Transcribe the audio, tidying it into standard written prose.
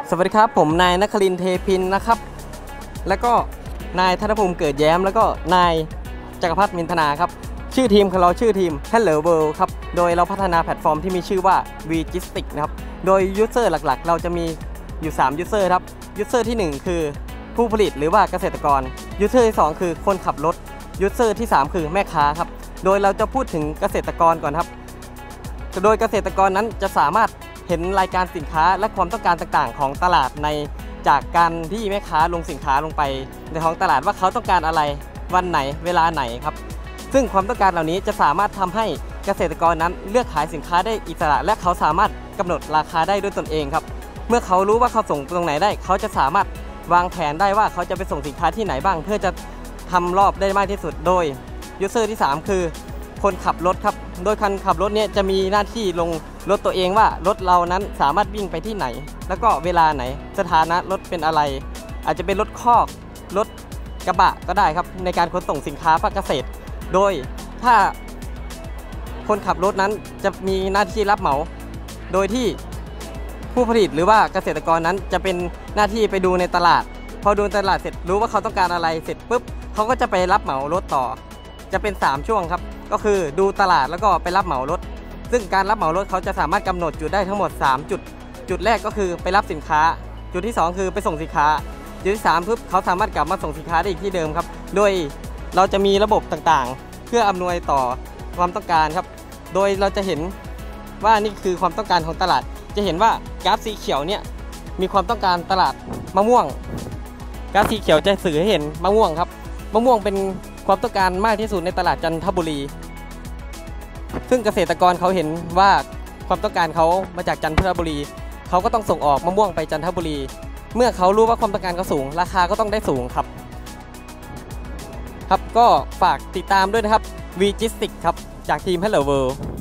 สวัสดีครับผมนายนครินทร์เทพินนะครับแล้วก็นายธนภูมิเกิดแย้มแล้วก็นายจักรพัฒน์มินธนาครับชื่อทีมของเราชื่อทีม Hello World ครับโดยเราพัฒนาแพลตฟอร์มที่มีชื่อว่า Vgistic นะครับโดยยูเซอร์หลักๆเราจะมีอยู่3ยูเซอร์ครับยูเซอร์ที่1คือผู้ผลิตหรือว่าเกษตรกรยูเซอร์ที่2คือคนขับรถยูเซอร์ที่3คือแม่ค้าครับโดยเราจะพูดถึงเกษตรกรก่อนครับโดยเกษตรกรนั้นจะสามารถเห็นรายการสินค้าและความต้องการต่างๆของตลาดในจากการที่แม่ค้าลงสินค้าลงไปในท้องตลาดว่าเขาต้องการอะไรวันไหนเวลาไหนครับซึ่งความต้องการเหล่านี้จะสามารถทำให้เกษตรกรนั้นเลือกขายสินค้าได้อิสระและเขาสามารถกำหนดราคาได้ด้วยตนเองครับเมื่อเขารู้ว่าเขาส่งตรงไหนได้เขาจะสามารถวางแผนได้ว่าเขาจะไปส่งสินค้าที่ไหนบ้างเพื่อจะทำรอบได้มากที่สุดโดยยูเซอร์ที่3คือคนขับรถครับโดยคนขับรถเนี่ยจะมีหน้าที่ลงรถตัวเองว่ารถเรานั้นสามารถวิ่งไปที่ไหนแล้วก็เวลาไหนสถานะรถเป็นอะไรอาจจะเป็นรถคอกรถกระบะก็ได้ครับในการขนส่งสินค้าภาคเกษตรโดยถ้าคนขับรถนั้นจะมีหน้าที่รับเหมาโดยที่ผู้ผลิตหรือว่าเกษตรกรนั้นจะเป็นหน้าที่ไปดูในตลาดพอดูตลาดเสร็จรู้ว่าเขาต้องการอะไรเสร็จปุ๊บเขาก็จะไปรับเหมารถต่อจะเป็น3ช่วงครับก็คือดูตลาดแล้วก็ไปรับเหมารถซึ่งการรับเหมารถเขาจะสามารถกำหนดจุดได้ทั้งหมด3จุดแรกก็คือไปรับสินค้าจุดที่2คือไปส่งสินค้าจุดที่3ปุ๊บเขาสามารถกลับมาส่งสินค้าได้อีกที่เดิมครับโดยเราจะมีระบบต่างๆเพื่ออำนวยต่อความต้องการครับโดยเราจะเห็นว่านี่คือความต้องการของตลาดจะเห็นว่ากราฟสีเขียวเนี่ยมีความต้องการตลาดมะม่วงกราฟสีเขียวจะสื่อให้เห็นมะม่วงครับมะม่วงเป็นความต้องการมากที่สุดในตลาดจันทบุรีซึ่งเกษตรกรเขาเห็นว่าความต้องการเขามาจากจันทบุรีเขาก็ต้องส่งออกมะม่วงไปจันทบุรีเมื่อเขารู้ว่าความต้องการเขาสูงราคาก็ต้องได้สูงครับก็ฝากติดตามด้วยนะครับ Vgistic ครับจากทีม Hello World